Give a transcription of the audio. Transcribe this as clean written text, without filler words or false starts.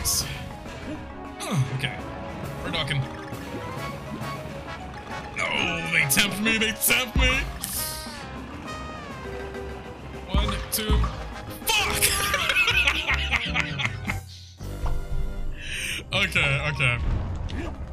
Nice. Okay. We're talking. No, they tempt me. They tempt me. 1, 2. Fuck! Okay, okay.